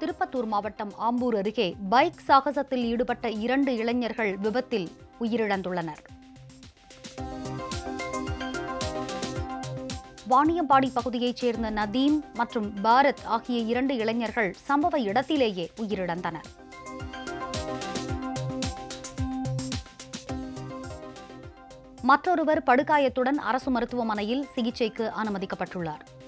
திருப்பத்தூர் மாவட்டம் ஆம்பூர் அருகே பைக் சாகசத்தில் ஈடுபட்ட 2 இளைஞர்கள் விபத்தில் உயிரிழந்துள்ளனர். வாணியம்பாடி பகுதியைச் சேர்ந்த நதீம் மற்றும் பாரத் ஆகிய 2 இளைஞர்கள் சம்பவ இடத்திலேயே உயிரிழந்தனர். மற்றொருவர் படுகாயத்துடன் அரசு மருத்துவமனையில் சிகிச்சைக்கு அனுமதிக்கப்பட்டுள்ளார்.